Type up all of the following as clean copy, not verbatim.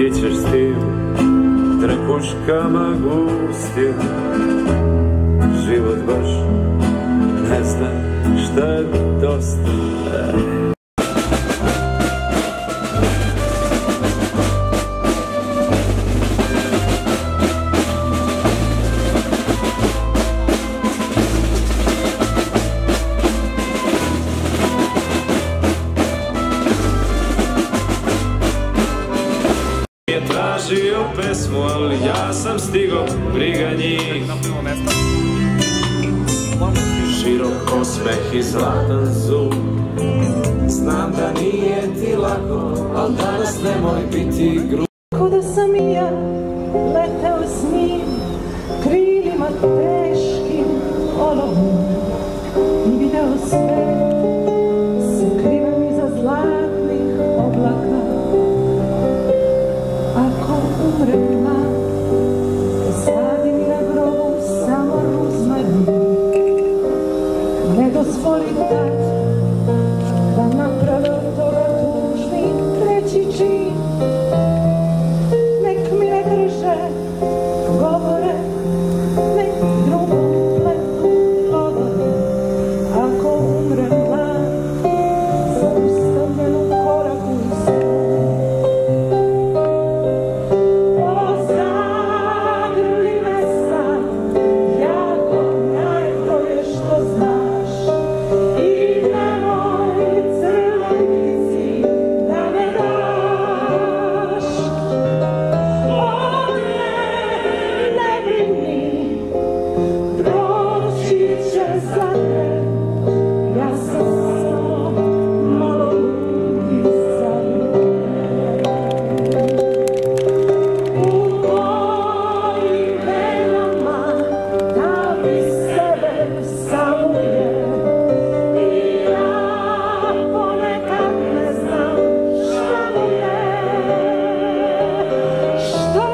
ti ćeš s tim trekuškama gustim. Život baš ne zna šta je dosta. Je tražio pesmu, ali ja sam stigo, briga njih. Širok osmeh i zlatan zub. Znam da nije ti lako, al danas nemoj biti grub. Ko da sam i ja leteo s njim, krilima teškim olovom, i video sve sakriven iza zlatnih oblaka. Ako umrem mlad, posadim na grobu samo ruzmarin. Ne dozvolim tad da naprave od toga tužni treći čin. Nek mi ne drže govore, nek drugom pletu odore. Ako umrem mlad, zaustavljen u koraku i snu. Zagrli me sad, jako najbolje što znaš. I nemoj crvenici da me daš. O ne brini, proći će za te. Ja sam samo malo ludi za ljubav. U mojim venama da bi sebe samuje. I ja ponekad ne znam šta mu je. Što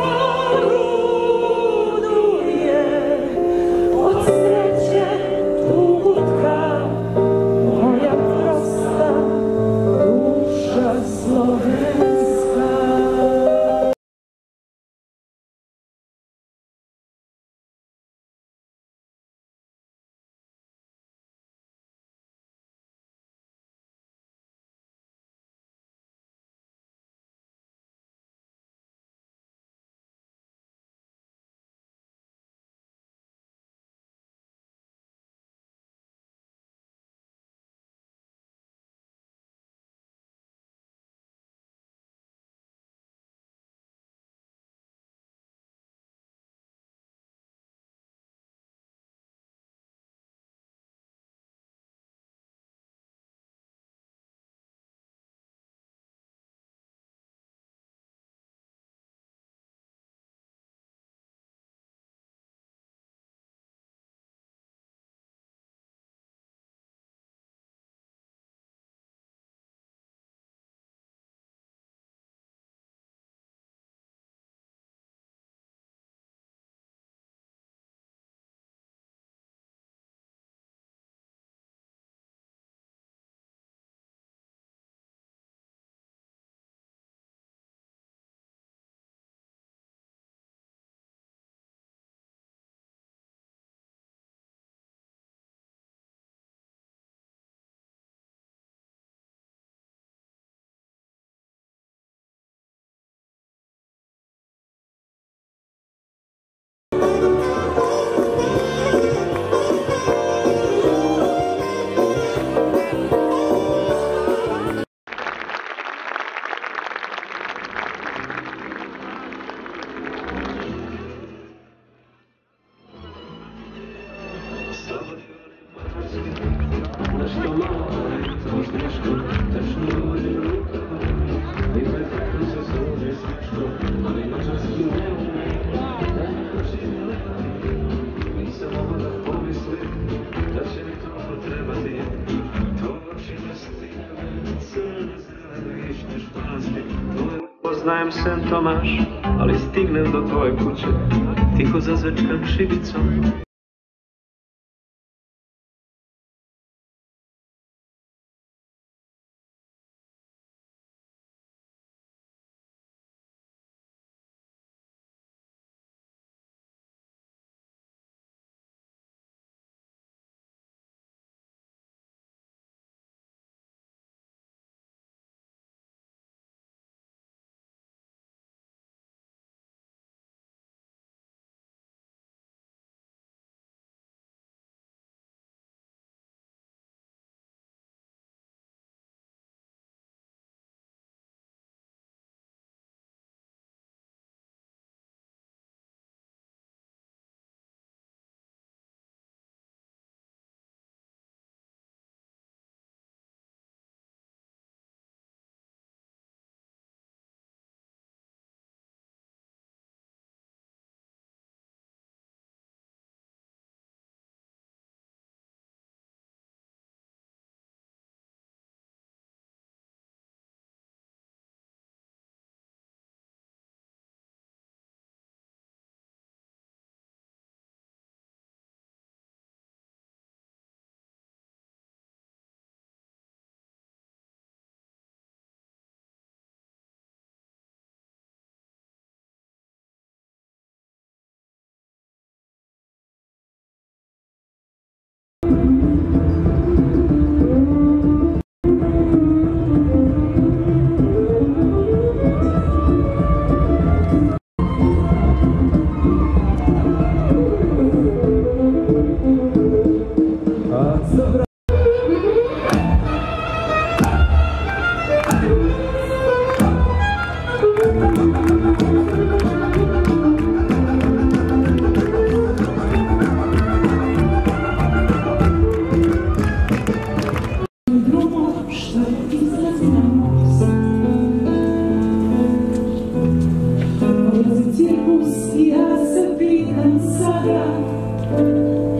luduje od sreće tugutka, moja prosta duša slovenska. Poznajem Sen Tomaš, ali stignem do tvoje kuće, tiho zazvečkam šibicom. Ja se pitam sada